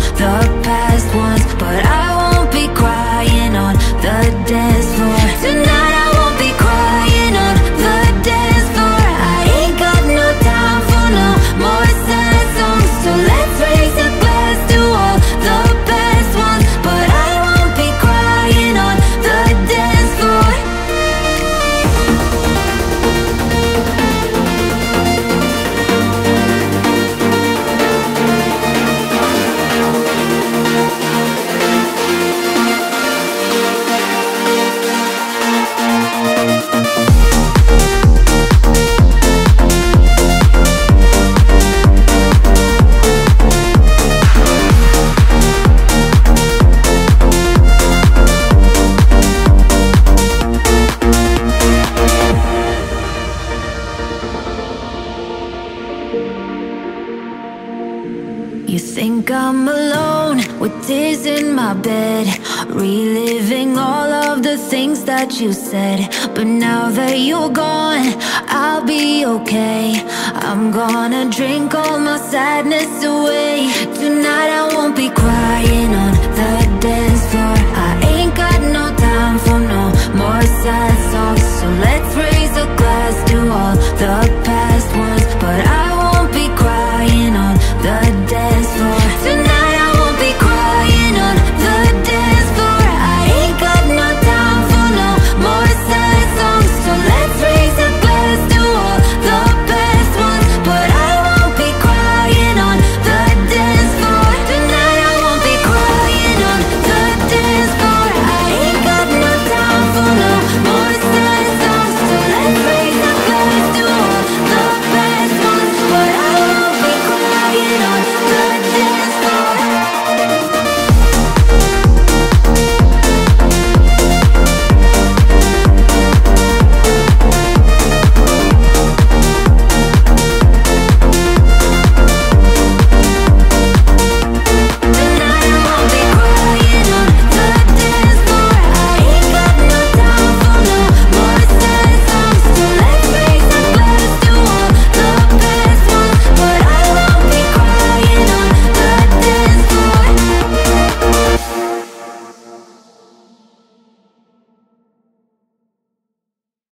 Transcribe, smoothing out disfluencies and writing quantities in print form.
the past ones, but I won't be crying on the dance floor. Tonight I won't be crying on the dance floor. I ain't got no time for no more sad songs, so let's raise a glass to all the past ones, but I won't be crying on the dance floor. You think I'm alone with tears in my bed, reliving all of the things that you said. But now that you're gone, I'll be okay. I'm gonna drink all my sadness away. Tonight I won't be crying on the dance floor. I ain't got no time for no more sad songs, so let's raise a glass to all the past